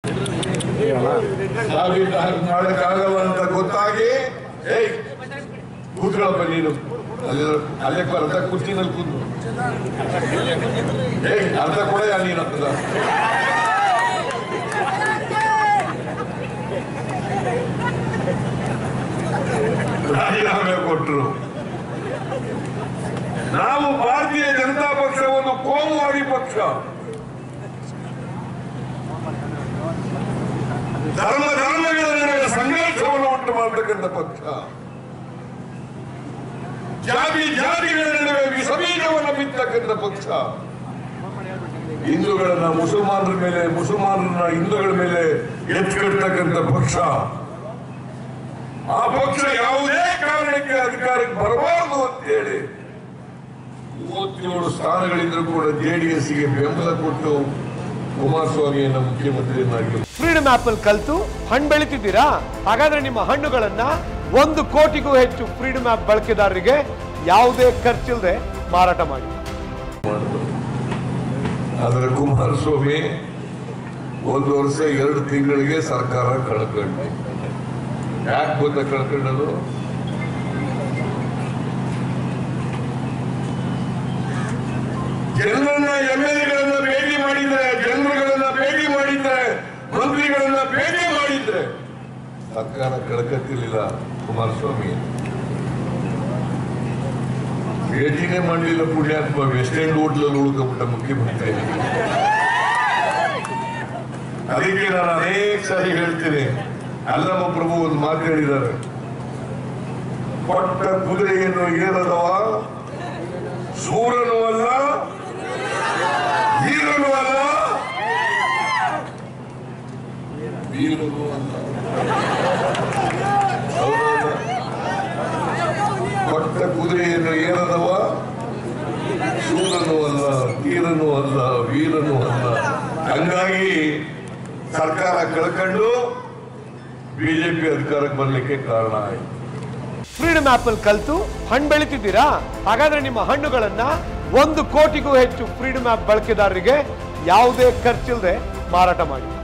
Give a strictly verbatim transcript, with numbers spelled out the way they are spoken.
ಮಾಡಕ್ಕಾಗಲ್ಲ ಅಂತ ಗೊತ್ತಾಗಿ ಏಯ್ ಕೂತ್ಕೊಳ್ಳಪ್ಪ ನೀನು ಅಲ್ಲಿ ಅಲ್ಲೇ ಅರ್ಧ ಕುರ್ಚಿನಲ್ಲಿ ಕೂತು ಏಯ್ ಅರ್ಧ ಕೂಡ ನೀನು ಅಂತದ ರಾಜೀನಾಮೆ ಕೊಟ್ಟರು. ನಾವು ಭಾರತೀಯ ಜನತಾ ಪಕ್ಷ ಒಂದು ಕೋಮುವಾದಿ ಪಕ್ಷ, ಧರ್ಮ ಧರ್ಮಗಳ ನಡುವೆ ಸಂಘರ್ಷವನ್ನು ಉಂಟು ಮಾಡತಕ್ಕಂಥ ಪಕ್ಷ, ಜಾತಿ ಜಾತಿಗಳ ನಡುವೆ ವಿಷಬೀಜವನ್ನು ಬಿತ್ತಕ್ಕಂಥ ಪಕ್ಷ, ಹಿಂದೂಗಳನ್ನ ಮುಸಲ್ಮಾನರ ಮೇಲೆ ಮುಸಲ್ಮಾನರನ್ನ ಹಿಂದೂಗಳ ಮೇಲೆ ಎತ್ಕೊಳ್ತಕ್ಕಂಥ ಪಕ್ಷ. ಆ ಪಕ್ಷ ಯಾವುದೇ ಕಾರಣಕ್ಕೆ ಅಧಿಕಾರಕ್ಕೆ ಬರಬಾರದು ಅಂತೇಳಿ ಮೂವತ್ತೇಳು ಸ್ಥಾನಗಳಿಂದ ಕೂಡ ಜೆಡಿಎಸ್ಗೆ ಬೆಂಬಲ ಕೊಟ್ಟು ಕುಮಾರಸ್ವಾಮಿಯನ್ನ ಮುಖ್ಯಮಂತ್ರಿಯನ್ನಾಗಿ. ಫ್ರೀಡಮ್ ಆಪ್ ಅಲ್ಲಿ ಕಲ್ತು ಹಣ್ಣು ಬೆಳಿತಿದ್ದೀರಾ? ಹಾಗಾದ್ರೆ ನಿಮ್ಮ ಹಣ್ಣುಗಳನ್ನ ಒಂದು ಕೋಟಿಗೂ ಹೆಚ್ಚು ಫ್ರೀಡಮ್ ಆಪ್ ಬಳಕೆದಾರರಿಗೆ ಯಾವುದೇ ಖರ್ಚಿಲ್ಲದೆ ಮಾರಾಟ ಮಾಡಿ. ಆದರೆ ಕುಮಾರಸ್ವಾಮಿ ಒಂದು ವರ್ಷ ಎರಡು ತಿಂಗಳಿಗೆ ಸರ್ಕಾರ ಕಳ್ಕೊಂಡು ಯಾಕೆ ಗೊತ್ತಾ ಕಳ್ಕೊಂಡದು? ಜನರನ್ನ ಎಂ ಎಲ್ ಎಗಳನ್ನ ಭೇಟಿ ಮಾಡಿದ್ರೆ, ಜನರುಗಳನ್ನ ಭೇಟಿ ಮಾಡಿದ್ರೆ, ಮಂತ್ರಿಗಳನ್ನ ಭೇಟಿ ಮಾಡಿದ್ರೆ ಸರ್ಕಾರ ಕಳ್ಕತ್ತಿರ್ಲಿಲ್ಲ. ಕುಮಾರಸ್ವಾಮಿ ಭೇಟಿನೇ ಮಾಡಲಿಲ್ಲ. ಪುಣ್ಯಾತ್ಮ ವೆಸ್ಟ್ ಎಂಡ್ ಹೋಟ್ಲಲ್ಲಿ ಉಳ್ಕೊಂಡ್ಬಿಟ್ಟ ಮುಖ್ಯಮಂತ್ರಿ. ಅದಕ್ಕೆ ನಾನು ಅನೇಕ ಸಾರಿ ಹೇಳ್ತೀನಿ, ಅಲ್ಲಮ್ಮ ಪ್ರಭು ಒಂದು ಮಾತು ಹೇಳಿದ್ದಾರೆ, ಕೊಟ್ಟ ಕುದುರೆಯನ್ನು ಏರದವ ಸೂರನೂ ಅಲ್ಲ ವೀರನೂ ಅಲ್ಲ ವೀರನೂ ಅಲ್ಲ. ಕೊಟ್ಟ ಕುದುರೆಯನ್ನು ಏರದವ ಸೂರನೂ ಅಲ್ಲ ತೀರನೂ ಅಲ್ಲ ವೀರನೂ ಅಲ್ಲ. ಹಂಗಾಗಿ ಸರ್ಕಾರ ಕಳ್ಕೊಂಡು ಬಿಜೆಪಿ ಅಧಿಕಾರಕ್ಕೆ ಬರ್ಲಿಕ್ಕೆ ಕಾರಣ ಆಯ್ತು. ಫ್ರೀಡಮ್ ಆಪ್ ಅಲ್ಲಿ ಕಲ್ತು ಹಣ್ಣು ಬೆಳಿತಿದ್ದೀರಾ? ಹಾಗಾದ್ರೆ ನಿಮ್ಮ ಹಣ್ಣುಗಳನ್ನ ಒಂದು ಕೋಟಿಗೂ ಹೆಚ್ಚು ಫ್ರೀಡಮ್ ಆಪ್ ಬಳಕೆದಾರರಿಗೆ ಯಾವುದೇ ಖರ್ಚಿಲ್ಲದೆ ಮಾರಾಟ ಮಾಡಿ.